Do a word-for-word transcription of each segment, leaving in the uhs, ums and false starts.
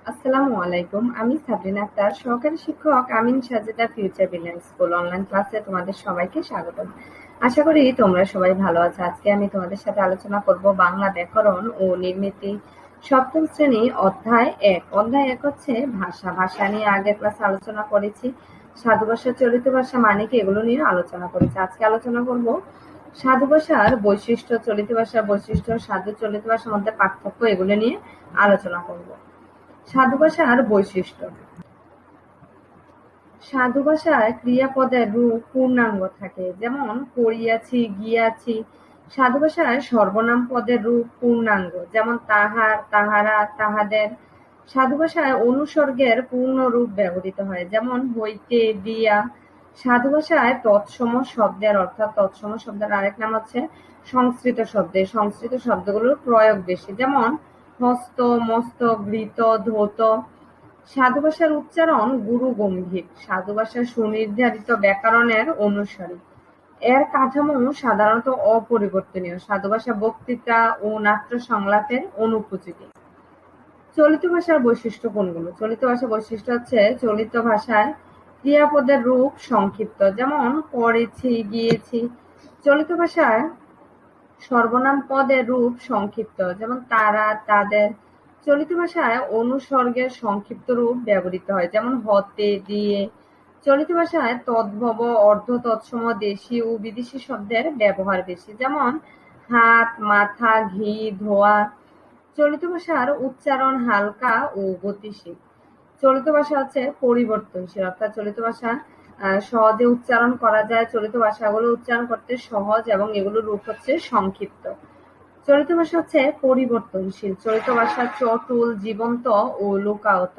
আসসালামু আলাইকুম। আমি সাবরিনা আক্তার, সহকারী শিক্ষক Amin Sajeda future brilliant school online ক্লাসে তোমাদের সবাইকে স্বাগতম। আশা করি তোমরা সবাই ভালো আছো। আজকে আমি তোমাদের সাথে আলোচনা করব বাংলা ব্যাকরণ ও নির্মিতি সপ্তম শ্রেণী অধ্যায় এক। অধ্যায় এক হচ্ছে ভাষা। ভাষা নিয়ে আগের ক্লাসে আলোচনা করেছি। সাধু ভাষা, চলিত ভাষা মানে কি, এগুলো নিয়ে আলোচনা করেছি। আজকে আলোচনা করব সাধু ভাষার বৈশিষ্ট্য, চলিত ভাষার বৈশিষ্ট্য, সাধু চলিত ভাষার মধ্যে পার্থক্য, এগুলো নিয়ে আলোচনা করব। সাধু ভাষার বৈশিষ্ট্য। সাধু ভাষায় ক্রিয়াপদের রূপ পূর্ণাঙ্গ থাকে, যেমন করিয়াছি, গিয়াছি। সাধু ভাষায় সর্বনাম পদের রূপ পূর্ণাঙ্গ, যেমন তাহার, তাহারা, তাহাদের। সাধু ভাষায় অনুসর্গের পূর্ণ রূপ ব্যবহৃত হয়, যেমন হইতে, দিয়া। সাধু ভাষায় তৎসম শব্দের, অর্থাৎ তৎসম শব্দের আরেক নাম হচ্ছে সংস্কৃত শব্দে। সংস্কৃত শব্দগুলোর প্রয়োগ বেশি, যেমন হস্ত, মস্ত, ঘৃত, ধৌত। সাধু ভাষার উচ্চারণ গুরু গম্ভীর। সাধু ভাষা সুনির্ধারিত ব্যাকরণের অনুসারী। এর কাঠামো সাধারণত অপরিবর্তনীয়। সাধু ভাষা বক্তৃতা ও নাট্য সংলাপের অনুপযোগী। চলিত ভাষার বৈশিষ্ট্য কোনগুলো? চলিত ভাষার বৈশিষ্ট্য হচ্ছে চলিত ভাষায় ক্রিয়াপদের রূপ সংক্ষিপ্ত, যেমন করেছি, গিয়েছি। চলিত ভাষায় সর্বনাম পদের রূপ সংক্ষিপ্ত, যেমন তারা, তাদের। চলিত ভাষায় অনুসর্গের সংক্ষিপ্ত রূপ ব্যবহৃত হয়, যেমন হতে, দিয়ে। চলিত ভাষায় তদ্ভব, অর্ধ তৎসম, দেশি ও বিদেশি শব্দের ব্যবহার বেশি, যেমন হাত, মাথা, ঘি, ধোয়া। চলিত ভাষার উচ্চারণ হালকা ও গতিশীল। চলিত ভাষা হচ্ছে পরিবর্তনশীল, অর্থাৎ চলিত ভাষা আহ, সহজে উচ্চারণ করা যায়। চলিত ভাষাগুলো উচ্চারণ করতে সহজ এবং এগুলোর রূপ হচ্ছে সংক্ষিপ্ত। চলিত ভাষা হচ্ছে পরিবর্তনশীল। চলিত ভাষা চটুল, জীবন্ত ও লোকায়ত।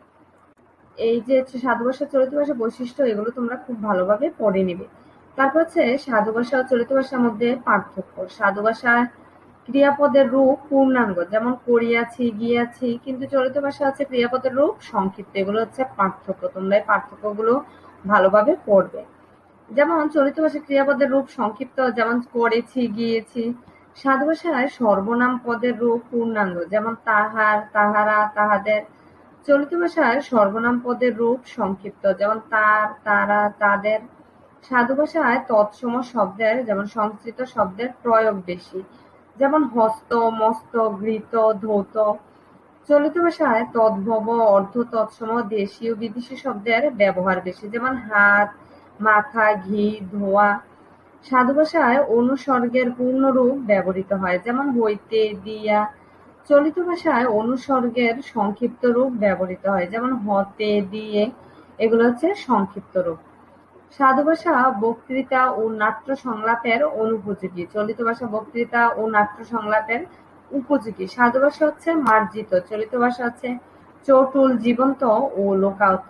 এই যে সাধু ভাষা, চলিত ভাষা বৈশিষ্ট্য, এগুলো তোমরা খুব ভালোভাবে পড়ে নিবে। তারপর হচ্ছে সাধু ভাষা ও চলিত ভাষার মধ্যে পার্থক্য। সাধু ভাষায় ক্রিয়াপদের রূপ পূর্ণাঙ্গ, যেমন করিয়াছি, গিয়াছি, কিন্তু চলিত ভাষা হচ্ছে ক্রিয়াপদের রূপ সংক্ষিপ্ত। এগুলো হচ্ছে পার্থক্য। তোমরা এই পার্থক্যগুলো ভালোভাবে পড়বে। যেমন চলিত ভাষায় ক্রিয়াপদের রূপ সংক্ষিপ্ত, যেমন করেছি, গিয়েছি। সাধু ভাষায় সর্বনাম পদের রূপ পূর্ণাঙ্গ, যেমন তাহার, তাহারা, তাহাদের। চলিত ভাষায় সর্বনাম পদের রূপ সংক্ষিপ্ত, যেমন তার, তারা, তাদের। সাধু ভাষায় তৎসম শব্দের, যেমন সংস্কৃত শব্দের প্রয়োগ বেশি, যেমন হস্ত, মস্ত, ঘৃত, ধৌত। চলিত ভাষায় তদ্ভব, অর্ধ তৎসম, দেশি ও বিদেশি শব্দের ব্যবহার বেশি, যেমন হাত, মাথা, ঘি, ধোয়া। সাধু ভাষায় অনুসর্গের পূর্ণরূপ ব্যবহৃত হয়, যেমন হইতে, দিয়া। চলিত ভাষায় অনুসর্গের সংক্ষিপ্ত রূপ ব্যবহৃত হয়, যেমন হতে, দিয়ে। এগুলো হচ্ছে সংক্ষিপ্ত রূপ। সাধু ভাষা বক্তৃতা ও নাট্য সংলাপের অনুপযোগী। চলিত ভাষা বক্তৃতা ও নাট্য সংলাপের উপযোগী। সাধু ভাষা হচ্ছে মার্জিত। চলিত ভাষা হচ্ছে চটুল, জীবন্ত ও লোকায়ত।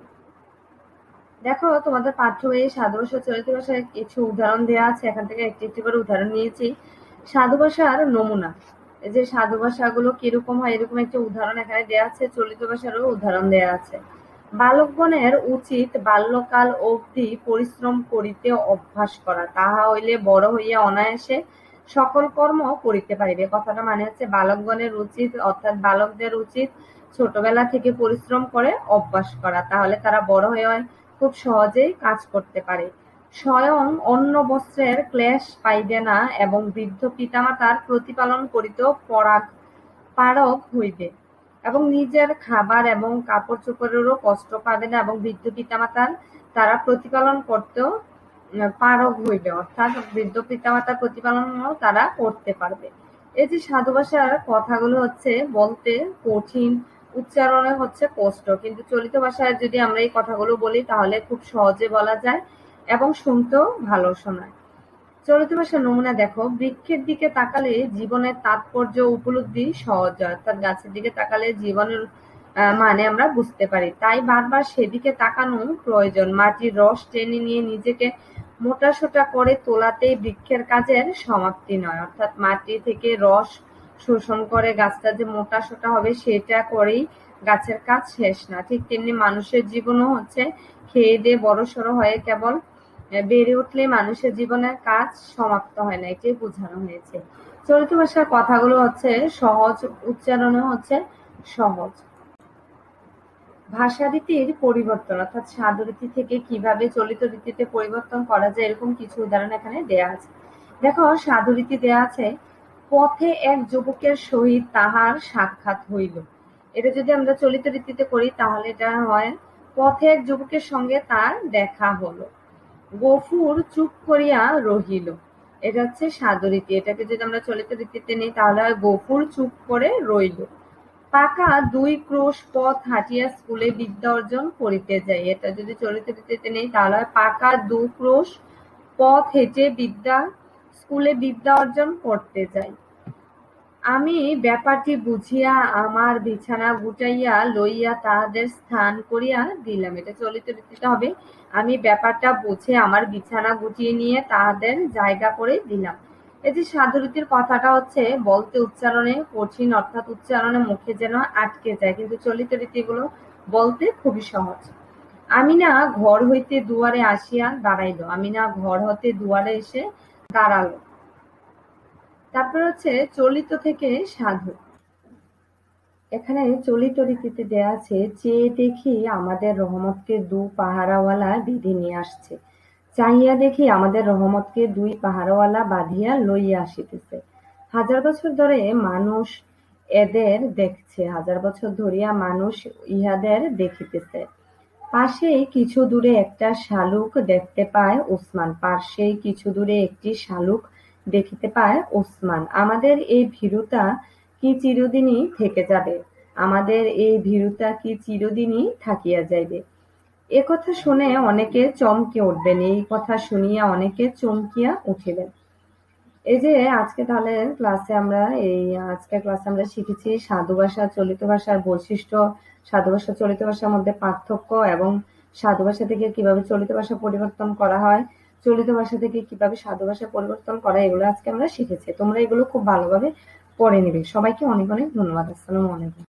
দেখো, তোমাদের পাঠ্য বইয়ে সাধু ভাষা, চলিত ভাষায় কিছু উদাহরণ দেওয়া আছে। এখান থেকে একটি একটি করে উদাহরণ নিয়েছি। সাধু ভাষার নমুনা। এই যে সাধু ভাষাগুলো কিরকম হয়, এরকম একটা উদাহরণ এখানে দেওয়া আছে। চলিত ভাষারও উদাহরণ দেওয়া আছে। বালকগণের উচিত বাল্যকাল অবধি পরিশ্রম করিতে অভ্যাস করা, তাহা হইলে বড় হইয়া অনায়াসে সকল কর্ম করিতে পারিবে। কথাটা মানে হচ্ছে বালকগণের উচিত, অর্থাৎ বালকদের উচিত ছোটবেলা থেকে পরিশ্রম করে অভ্যাস করা, তাহলে তারা বড় হয়ে খুব সহজেই কাজ করতে পারে। স্বয়ং অন্ন বস্ত্রের ক্লেশ পাইবে না এবং বৃদ্ধ পিতামাতার প্রতিপালন করিতেও পরাগ পারগ হইবে, এবং নিজের খাবার এবং কাপড় চোপড়েরও কষ্ট পাবে না এবং বৃদ্ধ পিতামাতার তারা প্রতিপালন করতেও পারগ হইবে, অর্থাৎ বৃদ্ধ পিতামাতার প্রতিপালনও তারা করতে পারবে। এই যে সাধু ভাষার কথাগুলো হচ্ছে বলতে কঠিন, উচ্চারণে হচ্ছে কষ্ট, কিন্তু চলিত ভাষায় যদি আমরা এই কথাগুলো বলি তাহলে খুব সহজে বলা যায় এবং শুনতেও ভালো শোনায়। চলিত ভাষার নমুনা দেখো। বৃক্ষের দিকে তাকালে জীবনের তাৎপর্য উপলব্ধি সহজ হয়, অর্থাৎ গাছের দিকে তাকালে জীবনের মানে আমরা বুঝতে পারি, তাই বারবার সেদিকে তাকানো প্রয়োজন। মাটির রস টেনে নিয়ে নিজেকে মোটাসোটা করে তোলাতেই বৃক্ষের কাজের সমাপ্তি নয়, অর্থাৎ মাটি থেকে রস শোষণ করে গাছটা যে মোটাসোটা হবে সেটা করেই গাছের কাজ শেষ না। ঠিক তেমনি মানুষের জীবনও হচ্ছে খেয়ে দিয়ে বড় সড়ো হয়ে কেবল বেড়ে উঠলে মানুষের জীবনের কাজ সমাপ্ত হয় না, এটাই বোঝানো হয়েছে। চলিত ভাষার কথাগুলো হচ্ছে সহজ, উচ্চারণও হচ্ছে সহজ। ভাষা রীতির পরিবর্তন অর্থাৎ সাধু রীতি থেকে কিভাবে চলিত রীতিতে পরিবর্তন করা যায় এরকম কিছু উদাহরণ এখানে দেয়া আছে। দেখো সাধু রীতি দেয়া আছে, পথে এক যুবকের সহিত তাহার সাক্ষাৎ হইল। এটা যদি আমরা চলিত রীতিতে করি তাহলে এটা হয়, পথে এক যুবকের সঙ্গে তার দেখা হলো। গফুর চুপ করিয়া রহিল, এটা হচ্ছে সাধু রীতি। এটাকে যদি আমরা চলিত রীতিতে নিই তাহলে হয় গফুর চুপ করে রইল। পাকা দুই ক্রোশ পথ হাঁটিয়া স্কুলে বিদ্যা অর্জন করিতে যাই, এটা যদি চলিত রীতিতে নেই তাহলে হয় পাকা দু ক্রোশ পথ হেঁটে বিদ্যা স্কুলে বিদ্যা অর্জন করতে যাই। আমি ব্যাপারটি বুঝিয়া আমার বিছানা গুটাইয়া লইয়া তাহাদের স্থান করিয়া দিলাম, এটা চলিত রীতিতে হবে, আমি ব্যাপারটা বুঝে আমার বিছানা গুটিয়ে নিয়ে তাহাদের জায়গা করে দিলাম। এই যে সাধু রীতির কথাটা হচ্ছে বলতে উচ্চারণে কঠিন, অর্থাৎ উচ্চারণে মুখে যেন আটকে যায়, কিন্তু চলিত রীতিগুলো বলতে খুবই সহজ। আমি না ঘর হইতে দুয়ারে আসিয়া দাঁড়াইল, আমি না ঘর হতে দুয়ারে এসে দাঁড়ালো। তারপর হচ্ছে চলিত থেকে সাধু। এখানে চলিত রীতিতে দেয়া আছে, চেয়ে দেখি আমাদের রহমতকে দু পাহারাওয়ালা বিধি নিয়ে আসছে, চাহিয়া দেখি আমাদের রহমতকে দুই পাহারাওয়ালা বাঁধিয়া লইয়া আসিতেছে। হাজার বছর ধরে মানুষ এদের দেখছে, হাজার বছর ধরিয়া মানুষ ইহাদের দেখিতেছে। পাশেই কিছু দূরে একটা শালুক দেখতে পায় ওসমান, পাশেই কিছু দূরে একটি শালুক দেখিতে পায় ওসমান। আমাদের এই ভীরুতা কি চিরদিনই থেকে যাবে, আমাদের এই ভীরুতা কি চিরদিনই থাকিয়া যাইবে। এ কথা শুনে অনেকে চমকে উঠবেন, এই কথা শুনিয়া অনেকে চমকিয়া উঠিবেন। এই যে আজকে তাহলে ক্লাসে আমরা এই আজকের ক্লাসে আমরা শিখেছি সাধু ভাষা চলিত ভাষার বৈশিষ্ট্য, সাধু ভাষা চলিত ভাষার মধ্যে পার্থক্য এবং সাধু ভাষা থেকে কিভাবে চলিত ভাষা পরিবর্তন করা হয়, চলিত ভাষা থেকে কিভাবে সাধু ভাষা পরিবর্তন করা, এগুলো আজকে আমরা শিখেছি। তোমরা এগুলো খুব ভালোভাবে পড়ে নিবে। সবাইকে অনেক অনেক ধন্যবাদ। আসসালামু আলাইকুম।